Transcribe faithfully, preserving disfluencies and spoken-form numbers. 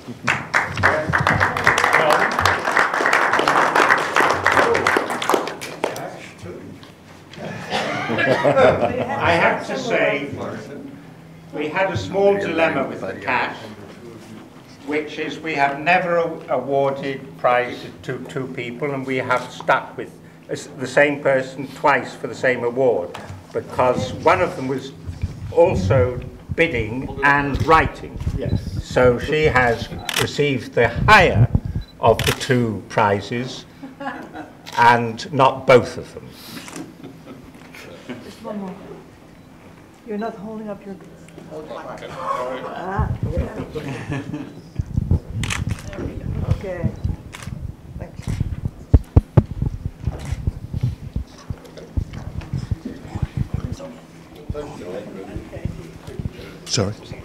I have to say, we had a small dilemma with the cash, which is we have never awarded prizes to two people, and we have stuck with the same person twice for the same award, because one of them was also bidding and writing. Yes. So she has received the higher of the two prizes, and not both of them. Just one more. You're not holding up your... Ah, yeah. Okay. Thanks. Sorry.